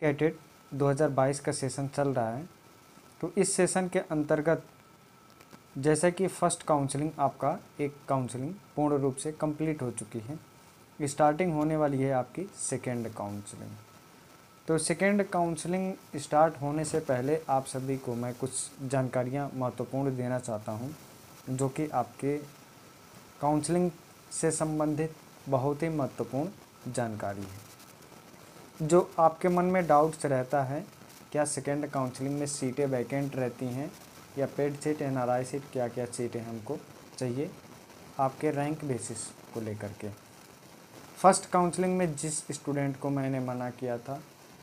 कैटेट 2022 का सेशन चल रहा है। तो इस सेशन के अंतर्गत जैसा कि फर्स्ट काउंसलिंग आपका एक काउंसलिंग पूर्ण रूप से कंप्लीट हो चुकी है, स्टार्टिंग होने वाली है आपकी सेकेंड काउंसलिंग। तो सेकेंड काउंसलिंग स्टार्ट होने से पहले आप सभी को मैं कुछ जानकारियां महत्वपूर्ण देना चाहता हूं, जो कि आपके काउंसलिंग से संबंधित बहुत ही महत्वपूर्ण जानकारी है। जो आपके मन में डाउट्स रहता है, क्या सेकेंड काउंसलिंग में सीटें वैकेंट रहती हैं या पेड सीट, एनआरआई सीट, क्या क्या सीटें हमको चाहिए आपके रैंक बेसिस को लेकर के। फर्स्ट काउंसलिंग में जिस स्टूडेंट को मैंने मना किया था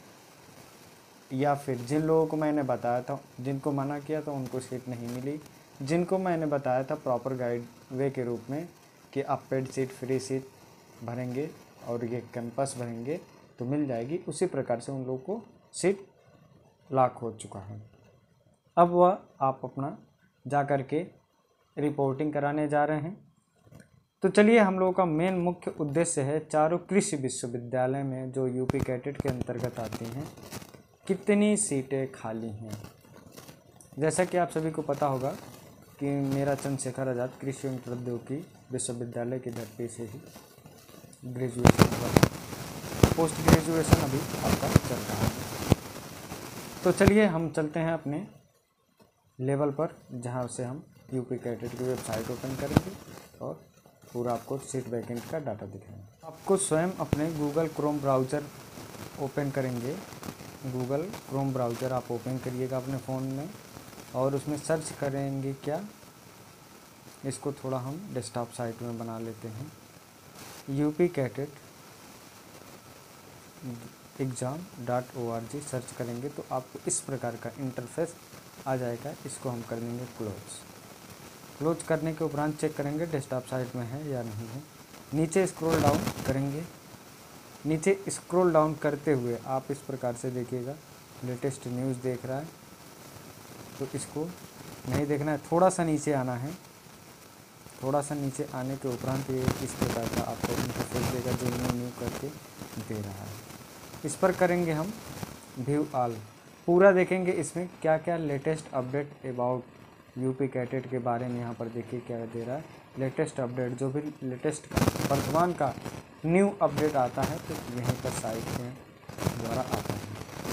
या फिर जिन लोगों को मैंने बताया था, जिनको मना किया था उनको सीट नहीं मिली। जिनको मैंने बताया था प्रॉपर गाइड वे के रूप में कि आप पेड सीट, फ्री सीट भरेंगे और ये कैंपस भरेंगे तो मिल जाएगी, उसी प्रकार से उन लोगों को सीट लॉक हो चुका है। अब वह आप अपना जा कर के रिपोर्टिंग कराने जा रहे हैं। तो चलिए, हम लोगों का मेन मुख्य उद्देश्य है चारों कृषि विश्वविद्यालय में जो यूपी कैटेट के अंतर्गत आती हैं, कितनी सीटें खाली हैं। जैसा कि आप सभी को पता होगा कि मेरा चंद्रशेखर आज़ाद कृषि एवं प्रौद्योगिकी विश्वविद्यालय की धरती से ही ग्रेजुएशन हुआ, पोस्ट ग्रेजुएशन अभी आपका चल रहा है। तो चलिए हम चलते हैं अपने लेवल पर, जहां से हम यूपी कैटेट की वेबसाइट ओपन करेंगे और पूरा आपको सीट वैकेंट का डाटा दिखाएंगे। आपको स्वयं अपने गूगल क्रोम ब्राउज़र ओपन करेंगे। गूगल क्रोम ब्राउज़र आप ओपन करिएगा अपने फ़ोन में और उसमें सर्च करेंगे क्या, इसको थोड़ा हम डेस्कटॉप साइट में बना लेते हैं, यूपी कैटेट exam.org सर्च करेंगे तो आपको इस प्रकार का इंटरफेस आ जाएगा। इसको हम कर देंगे क्लोज करने के उपरांत चेक करेंगे डेस्कटॉप साइट में है या नहीं है। नीचे स्क्रॉल डाउन करेंगे। नीचे स्क्रॉल डाउन करते हुए आप इस प्रकार से देखिएगा, लेटेस्ट न्यूज़ देख रहा है तो इसको नहीं देखना है, थोड़ा सा नीचे आना है। थोड़ा सा नीचे आने के उपरांत ये इस प्रकार का आपको इंटरफेस देगा जो न्यू करके दे रहा है। इस पर करेंगे हम व्यू ऑल, पूरा देखेंगे इसमें क्या क्या latest update about UP CATET के बारे में। यहाँ पर देखिए क्या दे रहा है, लेटेस्ट अपडेट, जो भी लेटेस्ट वर्तमान का न्यू अपडेट आता है तो यहीं पर साइट के द्वारा आता है।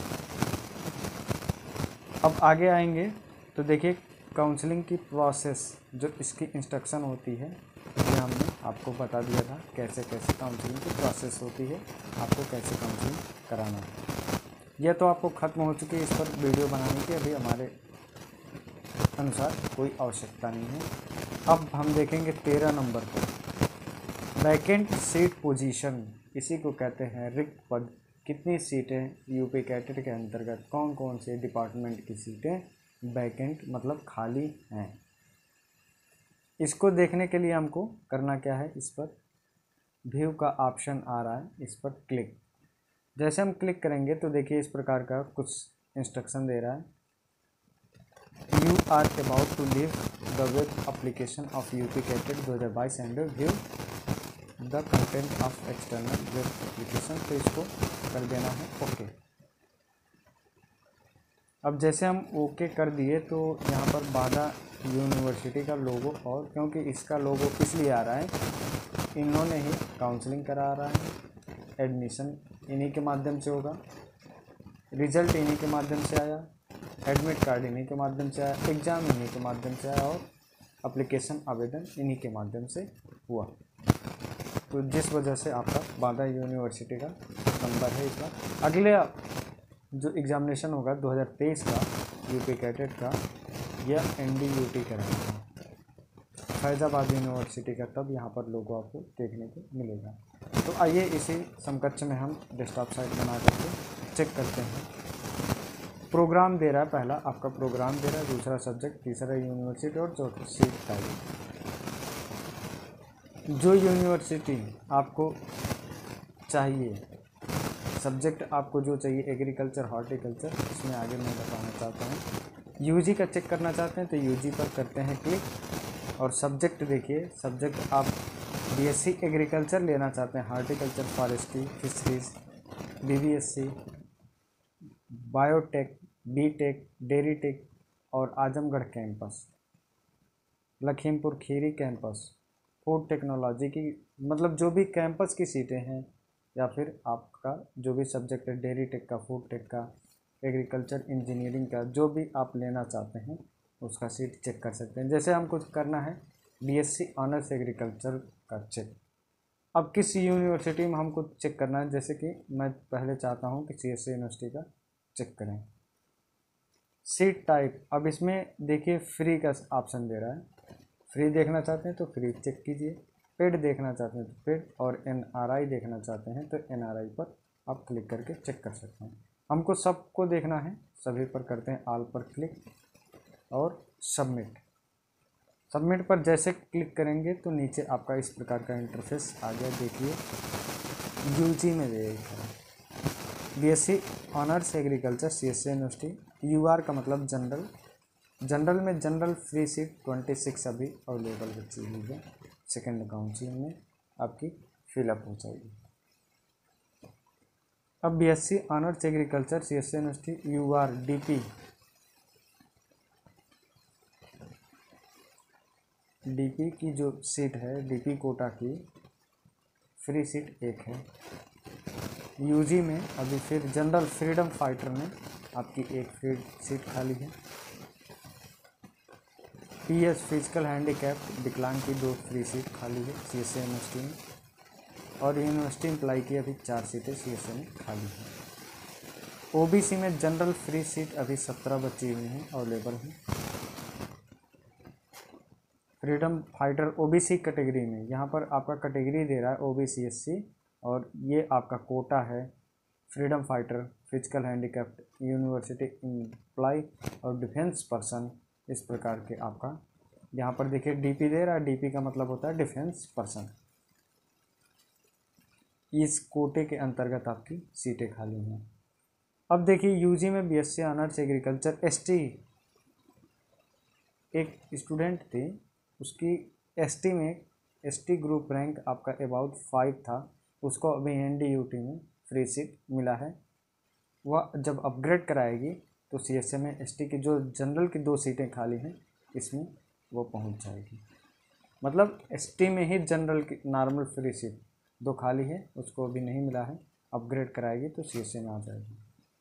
अब आगे आएंगे तो देखिए काउंसलिंग की प्रोसेस, जो इसकी इंस्ट्रक्शन होती है, ये हमने आपको बता दिया था कैसे कैसे काउंसलिंग की प्रोसेस होती है, आपको कैसे काउंसलिंग कराना है। यह तो आपको ख़त्म हो चुकी है, इस पर वीडियो बनाने की अभी हमारे अनुसार कोई आवश्यकता नहीं है। अब हम देखेंगे 13 नंबर पर वैकेंट सीट पोजीशन, इसी को कहते हैं रिक्त पद। कितनी सीटें यूपी कैटेट के अंतर्गत, कौन कौन से डिपार्टमेंट की सीटें वैकेंट मतलब खाली हैं। इसको देखने के लिए हमको करना क्या है, इस पर व्यू का ऑप्शन आ रहा है, इस पर क्लिक। जैसे हम क्लिक करेंगे तो देखिए इस प्रकार का कुछ इंस्ट्रक्शन दे रहा है। You are about to leave the web application of UP CATET 2022 and view the content of external web application. तो इसको कर देना है ओके। अब जैसे हम ओके कर दिए तो यहाँ पर बाधा यूनिवर्सिटी का लोगो, और क्योंकि इसका लोगो इसलिए आ रहा है, इन्होंने ही काउंसलिंग करा रहा है, एडमिशन इन्हीं के माध्यम से होगा, रिजल्ट इन्हीं के माध्यम से आया, एडमिट कार्ड इन्हीं के माध्यम से आया, एग्ज़ाम इन्हीं के माध्यम से आया और एप्लीकेशन आवेदन इन्हीं के माध्यम से हुआ। तो जिस वजह से आपका बाधा यूनिवर्सिटी का नंबर है इसका। अगले जो एग्ज़ामिनेशन होगा 2023 का यूपी कैटेट का, यह NDUT कराएगा, फैज़ाबाद यूनिवर्सिटी का, तब यहाँ पर लोगो आपको देखने को मिलेगा। तो आइए इसी समकक्ष में हम डेस्कटॉप साइट बना करके चेक करते हैं। प्रोग्राम दे रहा है, पहला आपका प्रोग्राम दे रहा है, दूसरा सब्जेक्ट, तीसरा यूनिवर्सिटी और चौथा सीट टाइप। जो यूनिवर्सिटी आपको चाहिए, सब्जेक्ट आपको जो चाहिए, एग्रीकल्चर, हॉर्टिकल्चर, इसमें आगे मैं बताना चाहता हूँ। यूजी का चेक करना चाहते हैं तो यूजी पर करते हैं क्लिक। और सब्जेक्ट देखिए, सब्जेक्ट आप BSc एग्रीकल्चर लेना चाहते हैं, horticulture, forestry, fisheries, BBSc, biotech, BTech, dairy tech और Azamgarh campus, Lakhimpur Kheri campus, food technology की, मतलब जो भी कैंपस की सीटें हैं या फिर आपका जो भी सब्जेक्ट है, डेयरी टेक का, फूड टेक का, एग्रीकल्चर इंजीनियरिंग का, जो भी आप लेना चाहते हैं उसका सीट चेक कर सकते हैं। जैसे हमको करना है बीएससी ऑनर्स एग्रीकल्चर का चेक। अब किस यूनिवर्सिटी में हमको चेक करना है, जैसे कि मैं पहले चाहता हूं कि सीएससी यूनिवर्सिटी का चेक करें। सीट टाइप, अब इसमें देखिए फ्री का ऑप्शन दे रहा है, फ्री देखना चाहते हैं तो फ्री चेक कीजिए, पेड देखना चाहते हैं तो पेड, और एनआरआई देखना चाहते हैं तो एनआरआई पर आप क्लिक करके चेक कर सकते हैं। हमको सबको देखना है, सभी पर करते हैं ऑल पर क्लिक और सबमिट। सबमिट पर जैसे क्लिक करेंगे तो नीचे आपका इस प्रकार का इंटरफेस आ गया। देखिए यूजी में देखा BSc honours agriculture CSC university, UR का मतलब जनरल, जनरल में जनरल फ्री सीट 26 अभी अवेलेबल बची हुई है। सेकेंड काउंसिलिंग में आपकी फिलअप हो जाएगी। अब BSc honours agriculture CSC university UR DP की जो सीट है, डीपी कोटा की फ्री सीट एक है। यूजी में अभी फिर जनरल फ्रीडम फाइटर में आपकी एक फ्री सीट खाली है। पीएस फिजिकल हैंडीकैप विकलांग की 2 फ्री सीट खाली है सीएससी यूनिवर्सिटी में, और यूनिवर्सिटी एम्प्लाई की अभी 4 सीटें सीएससी में खाली हैं। ओबीसी में जनरल फ्री सीट अभी 17 बची हुई हैं अवेलेबल हैं। फ्रीडम फाइटर ओबीसी कैटेगरी में, यहाँ पर आपका कैटेगरी दे रहा है ओबीसी एससी, और ये आपका कोटा है freedom fighter, physical handicapped, university employ और डिफेंस पर्सन। इस प्रकार के आपका यहाँ पर देखिए डीपी दे रहा है, डीपी का मतलब होता है डिफेंस पर्सन। इस कोटे के अंतर्गत आपकी सीटें खाली हैं। अब देखिए यूजी में बीएससी ऑनर्स एग्रीकल्चर एसटी, एक स्टूडेंट थे, उसकी एसटी में एसटी ग्रुप रैंक आपका अबाउट 5 था, उसको अभी एनडीयूटी में फ्री सीट मिला है। वह जब अपग्रेड कराएगी तो सीएससी में एसटी की जो जनरल की 2 सीटें खाली हैं इसमें वो पहुंच जाएगी। मतलब एसटी में ही जनरल की नॉर्मल फ्री सीट 2 खाली है, उसको अभी नहीं मिला है, अपग्रेड कराएगी तो सीएससी में आ जाएगी।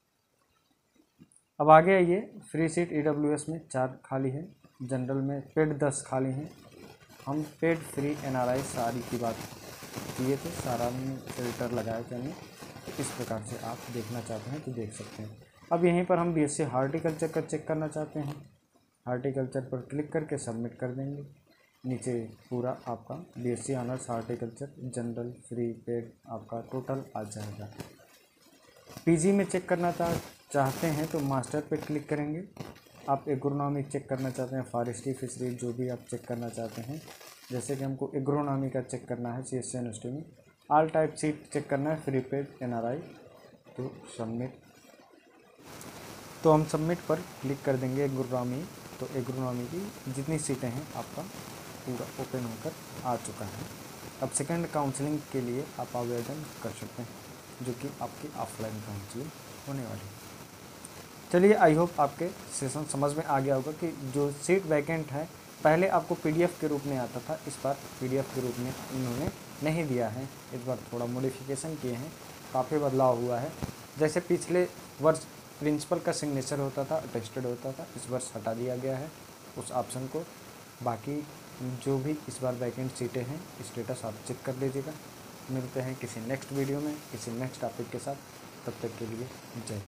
अब आगे आइए, फ्री सीट ईडब्ल्यूएस में 4 खाली है, जनरल में पेड 10 खाली हैं। हम पेड फ्री एनआरआई सारी की बात किए थे, सारा में फिल्टर लगाए थे हमने। इस प्रकार से आप देखना चाहते हैं तो देख सकते हैं। अब यहीं पर हम बीएससी हार्टिकल्चर का चेक करना चाहते हैं, हार्टिकल्चर पर क्लिक करके सबमिट कर देंगे। नीचे पूरा आपका BSc honours horticulture general free paid आपका टोटल आ जाएगा। पीजी में चेक करना चाहते हैं तो मास्टर पे क्लिक करेंगे। आप एग्रोनॉमी चेक करना चाहते हैं, फॉरेस्ट्री फिशरी जो भी आप चेक करना चाहते हैं, जैसे कि हमको एग्रोनॉमी का चेक करना है सीएससी यूनिवर्सिटी में, ऑल टाइप सीट चेक करना है फ्री पेड एनआरआई, तो सबमिट, तो हम सबमिट पर क्लिक कर देंगे एग्रोनॉमी। तो एग्रोनॉमी की जितनी सीटें हैं आपका पूरा ओपन होकर आ चुका है। अब सेकंड काउंसलिंग के लिए आप आवेदन कर सकते हैं, जो कि आपकी ऑफलाइन काउंसलिंग होने वाली है। चलिए, आई होप आपके सेशन समझ में आ गया होगा कि जो सीट वैकेंट है पहले आपको पीडीएफ के रूप में आता था, इस बार पीडीएफ के रूप में इन्होंने नहीं दिया है, इस बार थोड़ा मॉडिफिकेशन किए हैं, काफ़ी बदलाव हुआ है। जैसे पिछले वर्ष प्रिंसिपल का सिग्नेचर होता था, अटेस्टेड होता था, इस वर्ष हटा दिया गया है उस ऑप्शन को। बाकी जो भी इस बार वैकेंट सीटें हैं स्टेटस आप चेक कर लीजिएगा। मिलते हैं किसी नेक्स्ट वीडियो में किसी नेक्स्ट टॉपिक के साथ, तब तक के लिए जय।